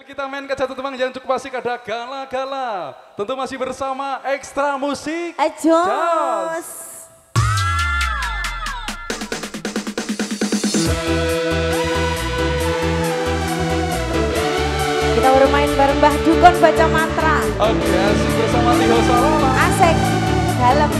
kita mainkan satu tembang yang cukup asik, ada Gala-Gala. Tentu masih bersama Ekstra Musik Jos. Kita bermain bareng Mbah Dukun baca mantra. Oke, asik bersama Liho Salala. Asik, dalam.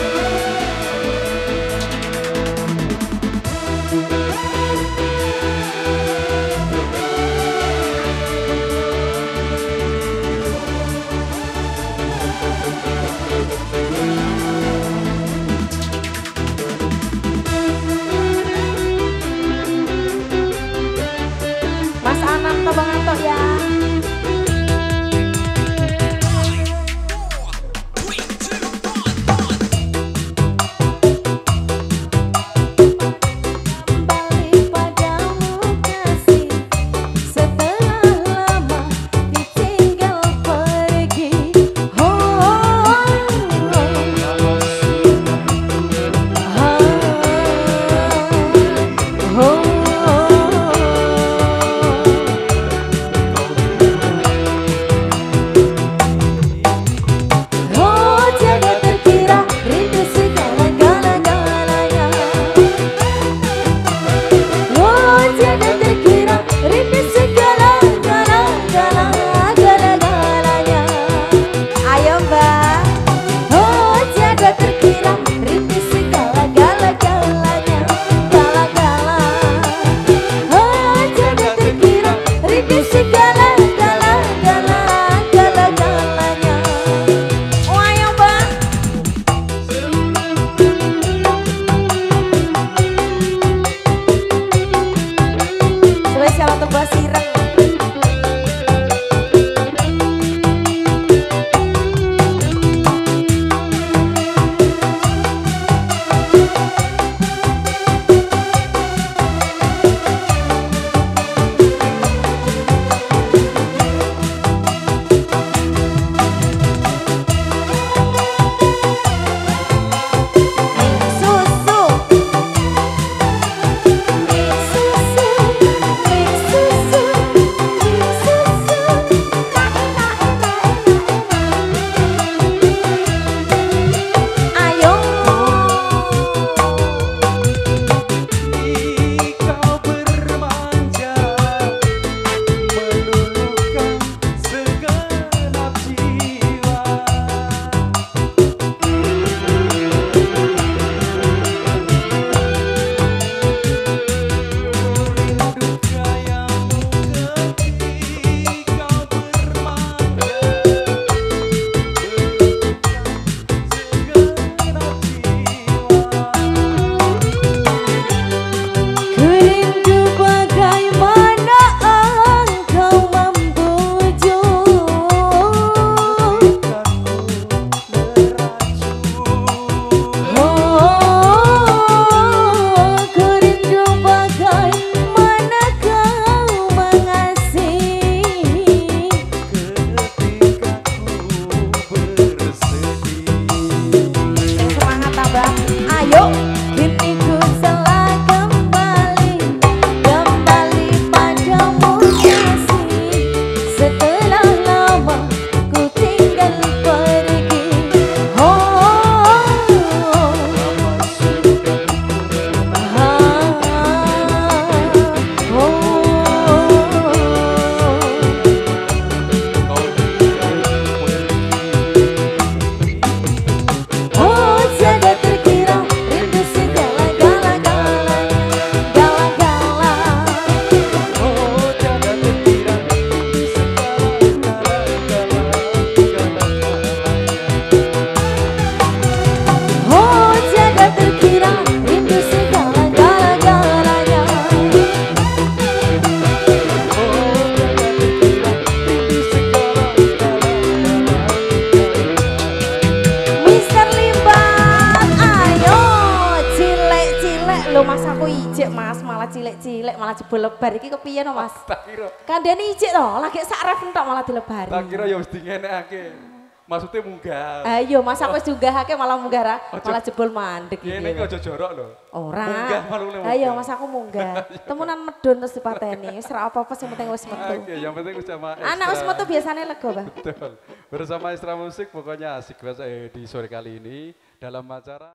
Mas Anam tolong antok ya. Malah jebol lebar iki kepiye no Mas? Tak kira. Kandhane ijik to, lagi sak ref entok malah dilebari. Tak kira ya wis dingenekake. Maksudnya munggah. Ayo Mas aku juga hake malah munggah ra, malah jebol mandek Iya ini aja jorok loh. Ora. Munggah malu munggah. Ayo Mas aku munggah. Temenan medun terus dipateni. Wis ra apa-apa sing penting wis metu. Oke, yang penting sama Anak wis metu biasanya lega, Bang. Betul. Bersama Extra Musik pokoknya asik banget di sore kali ini dalam acara